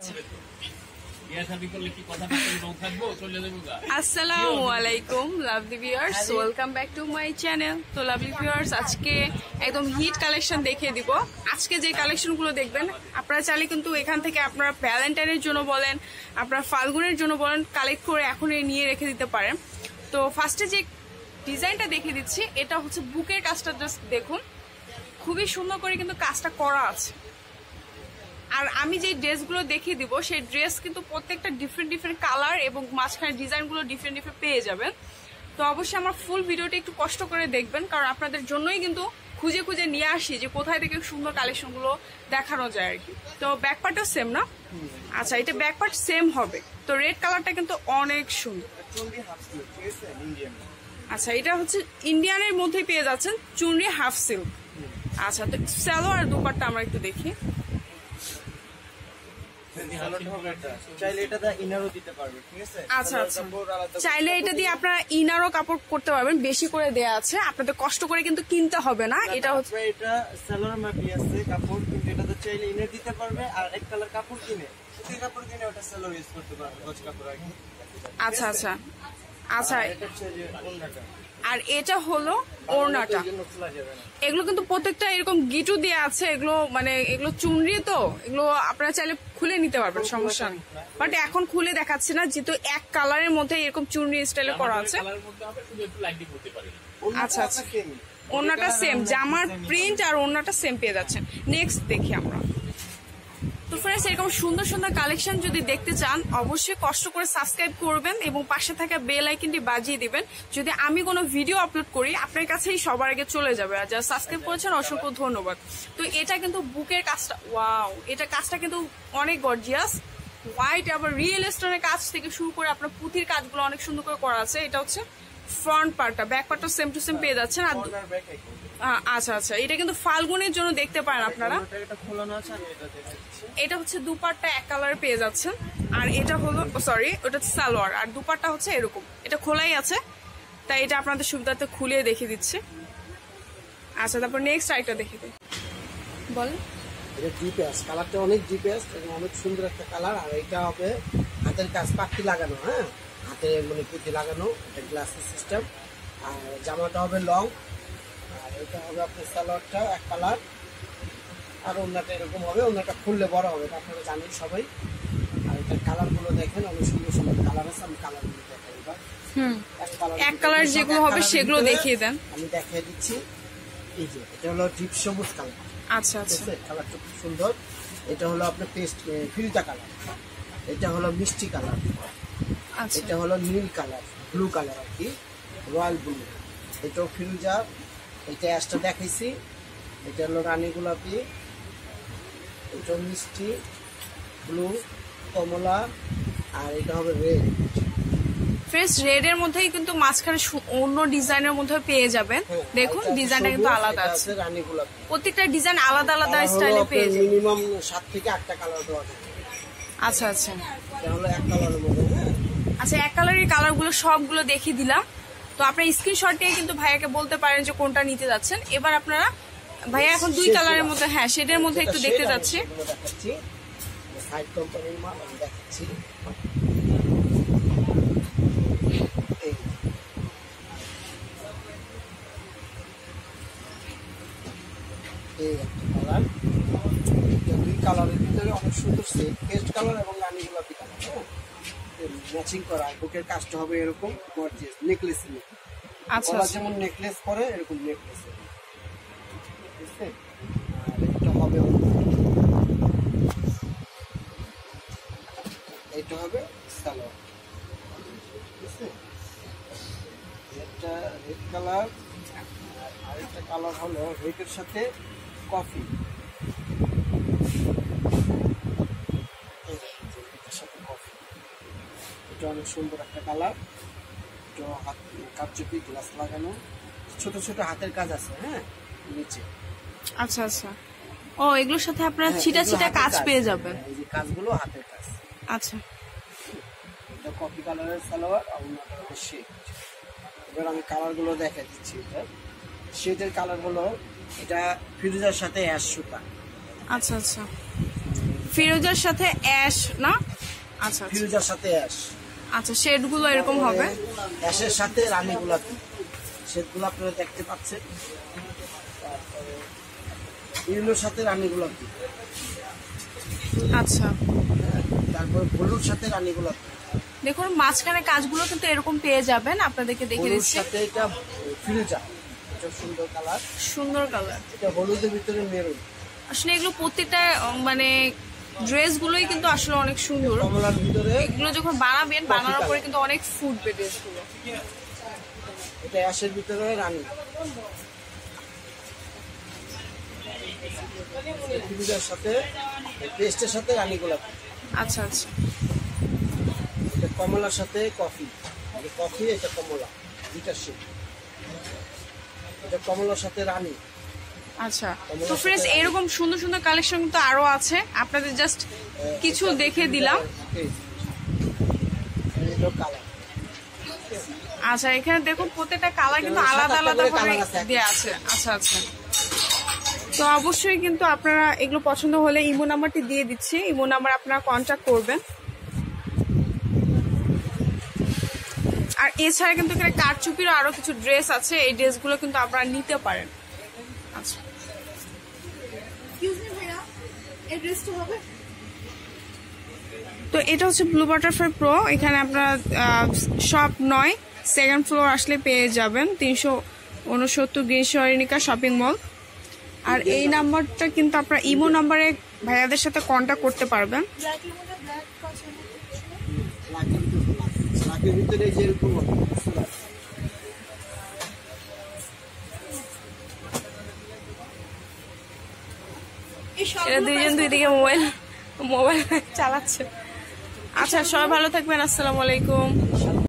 আসসালামু আলাইকুম lovely viewers, welcome back to my channel. তো লাভলি ভিউয়ার্স, আজকে একদম হিট কালেকশন দেখিয়ে দিব। আজকে যে কালেকশনগুলো দেখবেন, আপনারা চাইলে কিন্তু এখান থেকে আপনারা ভ্যালেন্টাইনের জন্য বলেন, আপনারা ফাল্গুনের জন্য বলেন, কালেক্ট করে এখনই নিয়ে রেখে দিতে পারেন। তো ফার্স্টে যে ডিজাইনটা দেখিয়ে দিচ্ছি, এটা হচ্ছে বুকের কাজটা। জাস্ট দেখুন, খুবই সুন্দর করে কিন্তু কাজটা করা আছে। আর আমি যে ড্রেসগুলো দেখিয়ে দিব, সেই ড্রেস কিন্তু প্রত্যেকটা ডিফারেন্ট কালার এবং মাঝখানে ডিজাইনগুলো ডিফারেন্ট পেয়ে যাবেন। তো অবশ্যই আমার ফুল ভিডিওটা একটু কষ্ট করে দেখবেন, কারণ আপনাদের জন্যই কিন্তু খুঁজে খুঁজে নিয়ে আসি যে কোথায় থেকে সুন্দর কালেকশনগুলো দেখানো যায় আর কি। তো ব্যাক পার্টও সেম না? আচ্ছা, এটা ব্যাক পার্ট সেম হবে। তো রেড কালারটা কিন্তু অনেক সুন্দর। আচ্ছা, এটা হচ্ছে ইন্ডিয়ানের মধ্যেই পেয়ে যাচ্ছেন, চুনরি হাফ সিল্ক। আচ্ছা, তো সালোয়ার আর দুপাট্টা আমরা একটু দেখি। আচ্ছা আচ্ছা, চাইলে এটা দিয়ে আপনারা ইনারও কাপড় করতে পারবেন, বেশি করে দেয়া আছে, আপনাদের কষ্ট করে কিন্তু কিনতে হবে না। এটা হচ্ছে এটা সালোয়ার মাপি আছে কাপড়, কিন্তু এটা তো চাইলে ইনার দিতে পারবে, আর এক কালার কাপড় কিনে সুতি কাপড় কিনে ওটা সালোয়ার ইউজ করতে পারবে, গজ কাপড় আর কি। আচ্ছা আচ্ছা আচ্ছা, এটা হচ্ছে যে ওড়নাটা, আর এটা হলো ওড়নাটা। এগুলো কিন্তু প্রত্যেকটা এরকম গিটু দিয়ে আছে, এগুলো মানে এগুলো চুনরি, তো এগুলো আপনারা চাইলে খুলে নিতে পারবেন, সমস্যা নেই। বাট এখন খুলে দেখাচ্ছি না, যেহেতু এক কালারের মধ্যে এরকম চুনরি স্টাইলে করা আছে। আচ্ছা আচ্ছা, ওড়নাটা সেম, জামার প্রিন্ট আর ওড়নাটা সেম পেয়ে যাচ্ছেন। নেক্সট দেখি আমরা। তো ফ্রেন্ডস, এরকম সুন্দর সুন্দর কালেকশন যদি দেখতে চান, অবশ্যই কষ্ট করে সাবস্ক্রাইব করবেন এবং পাশে থাকা বেল আইকনটি বাজিয়ে দিবেন। যদি আমি কোনো ভিডিও আপলোড করি, আপনার কাছেই সবার আগে চলে যাবে। আর যারা সাবস্ক্রাইব করেছেন, অসংখ্য ধন্যবাদ। তো এটা কিন্তু বুকের কাজটা, ওয়াও, এটা কাজটা কিন্তু অনেক গর্জিয়াস। হোয়াইট আবার রিয়েল স্টোনের কাজ থেকে শুরু করে আপনার পুঁথির কাজগুলো অনেক সুন্দর করে করা আছে। এটা হচ্ছে ফ্রন্ট পার্টটা, ব্যাক পার্টটা সেম টু সেম পেয়ে যাচ্ছেন। আর আচ্ছা আচ্ছা, এটা কিন্তু ফাল্গুনের জন্য দেখতে পারেন আপনারা। এটা হচ্ছে দুপাট্টা এক কালারে পেয়ে যাচ্ছেন, আর এটা হলো সরি, ওটা সালোয়ার, আর দুপাট্টা হচ্ছে এরকম। এটা খোলাই আছে, তাই এটা আপনাদের সুবিধাতে খুলে দেখিয়ে দিচ্ছে। আচ্ছা, তারপর নেক্সট আইটা দেখে দিই, বলেন। এটা ডিপেস কালারটা অনেক ডিপেস এবং অনেক সুন্দর একটা কালার। আর এটা হবে হাতের কাজ, পাখি লাগানো, হ্যাঁ, হাতে মানে পুঁতি লাগানো, এটা গ্লাসের সিস্টেম। আর জামাটা হবে লং, আর এটা হবে আপনার সালোয়ারটা এক কালার, আর ওড়নাটা এরকম হবে। ওড়নাটা খুললে বড় হবে, আপনারা জানেন সবাই। আর এটার কালারগুলো দেখেন, অনেক সুন্দর সুন্দর কালার আছে। আমি কালারগুলো দেখাই এবার। এক কালার যেগুলো হবে সেগুলো দেখিয়ে দেন। আমি দেখিয়ে দিচ্ছি। এই যে এটা হলো ডিপ সবুজ কালার। আচ্ছা আচ্ছা, কালারটা খুব সুন্দর। এটা হলো আপনার পেস্ট ফিল্টা কালার। এটা হলো মিষ্টি কালার। আচ্ছা, এটা হলো নীল কালার, ব্লু কালার আর কি, রয়্যাল ব্লু। এটাও ফিরোজা। এটা অ্যাশটা দেখাইছি। এটা হলো রানী গোলাপি। এটা মিষ্টি ব্লু, কমলা, আর এটা হবে রেড। ফ্রেশ রেড এর মধ্যেই কিন্তু মাঝখানে অন্য ডিজাইনের মধ্যে পেয়ে যাবেন। দেখুন ডিজাইনটা কিন্তু আলাদা আছে, রানী গোলাপি। প্রত্যেকটা ডিজাইন আলাদা আলাদা স্টাইলে পেয়ে যাবেন। মিনিমাম 7 থেকে 8টা কালার দেওয়া যাবে। আচ্ছা আচ্ছা, এটা হলো এক কালারের মধ্যে। আচ্ছা, এক কালারের কালারগুলো সবগুলো দেখিয়ে দিলাম। তো আপনার স্ক্রিনশট দিয়ে কিন্তু ভাইয়াকে বলতে পারেন যে কোনটা নিতে যাচ্ছেন। এবার আপনারা, ভাইয়া এখন দুই কালারের মধ্যে, হ্যাঁ, শেডের মধ্যে একটু দেখতে যাচ্ছি। সাইড কোম্পানির মাল আমি দেখাচ্ছি। এই একটা কালার, দুই কালারের ভিতরে অনেক সুন্দর সেট, পেস্ট কালার এবং রানী গোলাপি কালার, হ্যাঁ, ম্যাচিং করা। বুকের কাজটা হবে এরকম গর্জিয়াস, নেকলেস। আচ্ছা, যেমন নেকলেস পরে এরকম নেকলেস। আর এটা হবে, এটা হবে সালোয়ার। এটা রেড কালার, আর একটা কালার হলো রেডের সাথে কফি। এটা অনেক সুন্দর একটা কালার। এটা হাত কাপচুপি গ্লাস লাগানো, ছোট ছোট হাতের কাজ আছে, হ্যাঁ, নিচে। আচ্ছা আচ্ছা, ও এগুলোর সাথে আপনারা ছিটা ছিটা কাজ পেয়ে যাবেন। এই যে কাজগুলো হাতের কাজ। আচ্ছা, এটা কফি কালারের সালোয়ার, আর অন্যটা হলো শেড। এবার আমি কালারগুলো দেখাই দিচ্ছি। এটা শেডের কালার হলো, এটা ফিরোজার সাথে অ্যাশ সুতা। আচ্ছা আচ্ছা, ফিরোজার সাথে অ্যাশ না? আচ্ছা আচ্ছা ফিরোজার সাথে অ্যাশ। আচ্ছা, শেড গুলো এরকম হবে। অ্যাশের সাথে রানী গোলাপি, শেডগুলো আপনারা দেখতে পাচ্ছেন। ইয়েলোর সাথে রানী গোলাপি, আচ্ছা। তারপরে ব্লুর সাথে রানী গোলাপি। দেখুন মাঝখানে কাজগুলো কিন্তু এরকম পেয়ে যাবেন, আপনাদেরকে দেখে ব্লুর দিচ্ছি। সাথে এটা ফিরোজা, এটা সুন্দর কালার, সুন্দর কালার। এটা হলুদের ভিতরে মেরুন। আসলে এগুলো প্রত্যেকটা মানে ড্রেস গুলোই কিন্তু আসলে অনেক সুন্দর। কমলার ভিতরে এগুলো যখন বানাবেন, বানানোর পরে কিন্তু অনেক ফুটবে ড্রেস গুলো। এটা অ্যাশের ভিতরে রানী, ফিরোজার সাথে পেস্টের সাথে রানী গোলাপি। আচ্ছা আচ্ছা, এটা কমলার সাথে কফি, এটা কফি, এটা কমলা, দুইটা শেড। এটা কমলার সাথে রানী। আচ্ছা। তো ফ্রেন্ডস, এরকম সুন্দর সুন্দর কালেকশন কিন্তু আরো আছে, আপনাদের জাস্ট কিছু দেখে দিলাম। এটা কালার। আচ্ছা, এখানে দেখুন প্রত্যেকটা কালার কিন্তু আলাদা আলাদা ভাবে দেওয়া আছে। আচ্ছা আচ্ছা, তো অবশ্যই কিন্তু আপনারা এগুলো পছন্দ হলে ইমো নাম্বারটি দিয়ে দিচ্ছি, ইমো নাম্বার আপনারা কন্ট্যাক্ট করবেন। আর এছাড়া কিন্তু এখানে কারচুপিরও আরো কিছু ড্রেস আছে, এই ড্রেসগুলো কিন্তু আপনারা নিতে পারেন। আচ্ছা, তো এটা হচ্ছে ব্লু বাটারফ্লাই প্রো। এখানে আপনারা শপ 9 সেকেন্ড ফ্লোর আসলে পেয়ে যাবেন, 369 গ্রিন সরিনিকা শপিং মল। আর এই নাম্বারটা কিন্তু আপনারা ইমো নাম্বারে ভাইয়াদের সাথে কন্ট্যাক্ট করতে পারবেন। লাকের ভিতরে যেরকম এরা দুইজন দুই দিকে মোবাইল চালাচ্ছে। আচ্ছা, সবাই ভালো থাকবেন, আসসালামু আলাইকুম।